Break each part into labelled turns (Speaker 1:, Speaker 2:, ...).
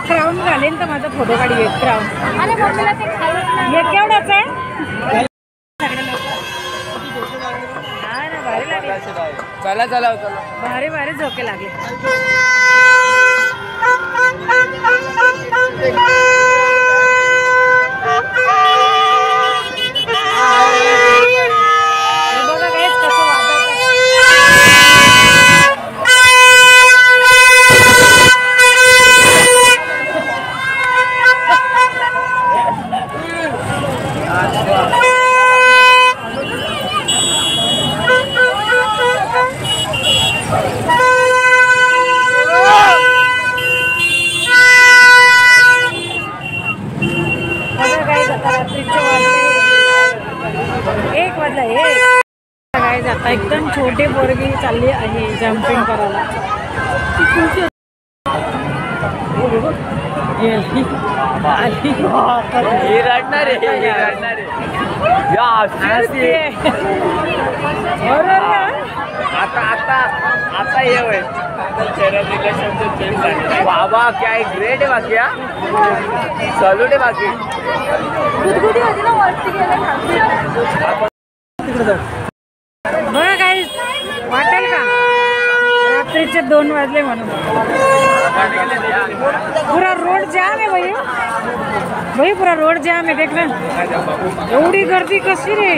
Speaker 1: Crown घालेन तर माझा फोटो काढी एक क्राउन. आणि मम्मीला ते खायला एक केवढाच आहे. भारी लागले.
Speaker 2: चला चला चला
Speaker 1: भारी भारी झोके लागले. बघा गाईस कसं एक वाजला एक काय जाता एकदम छोटे पोरगी चालली आहे जम्पिंग करायला.
Speaker 2: आता आता आता ये वय बाबा क्या ग्रेट आहे बाकी. सॅल्यूट आहे बाकी.
Speaker 1: बघा काही वाटेल का रात्रीचे 2 वाजले म्हणून. पूरा रोड जाम आहे भाई. भाई पूरा रोड जाम आहे. देख ना एवढी गर्दी कशी रे.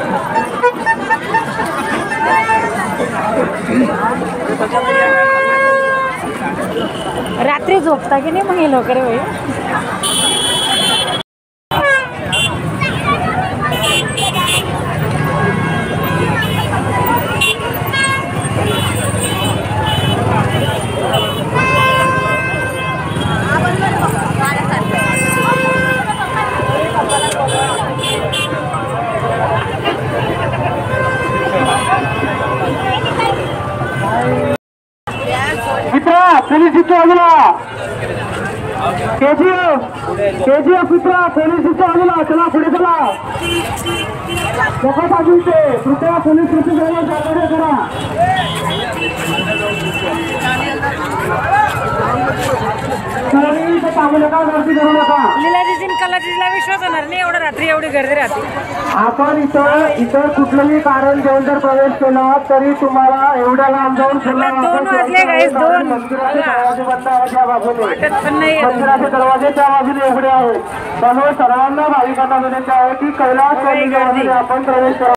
Speaker 1: रात्री झोपता की नाही मग हे लोक रे भाई.
Speaker 3: पोलीस इथे आलेला. केजीएफ मित्रा पोलीस इथे आलेला. चला पुढे चला. नका बाजू इथे कृपया पोलीस कृती सहकार्य करा.
Speaker 1: लीलाजीजीन कलाजीला विश्वास होणार नाही एवढं रात्री एवढी गर्दी राहते.
Speaker 3: आपण इतर कुठलंही कारण घेऊन जर प्रवेश केला तरी तुम्हाला एवढ्या लांब जाऊन
Speaker 1: 2 वाजले गाईस. 2
Speaker 3: दरवाजे बंद आहेत या बाजूने. मंदिराचे दरवाजे त्या बाजूने उघडे आहेत. त्यामुळे सर्वांना भाविकांना विनंती आहे की कैलास आपण प्रवेश करा.